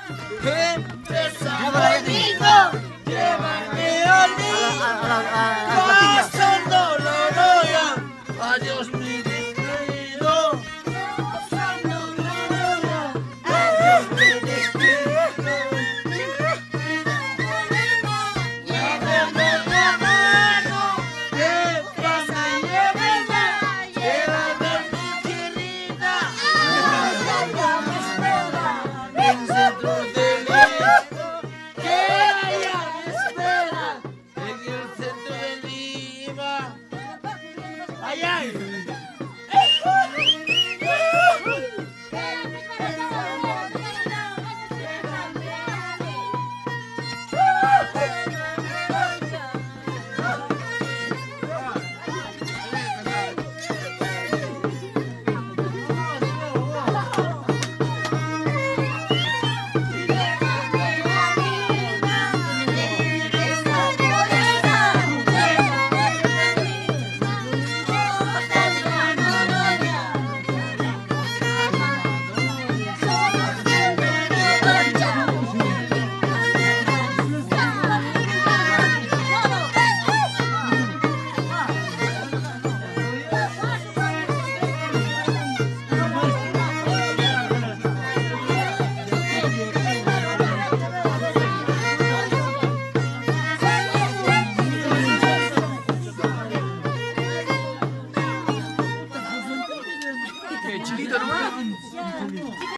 Llévame al corazón dolorosa. Adiós mi destino. Adiós mi destino. Llévame la mano. Llévame mi querida. En centro de